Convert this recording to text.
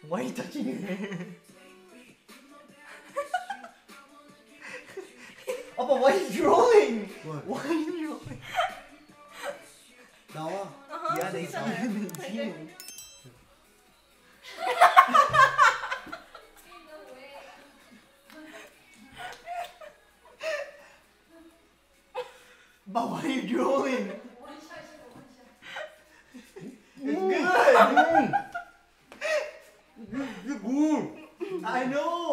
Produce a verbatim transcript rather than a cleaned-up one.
Why are you touching your hair? Appa, why are you drawing? What? Why are you drawing? 나와. 어허, 야, 내 괜찮아요. 지금 지금. But why are you drawing? It's good. 이게 뭐? I know.